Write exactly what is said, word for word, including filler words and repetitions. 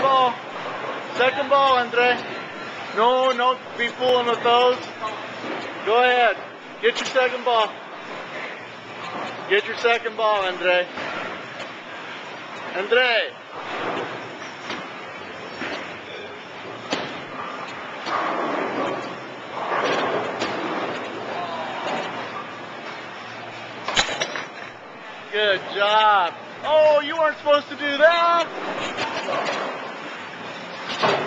ball. Second ball, Andre. No, no, be fooling with those. Go ahead. Get your second ball. Get your second ball, Andre. Andre. Good job. Oh, you weren't supposed to do that.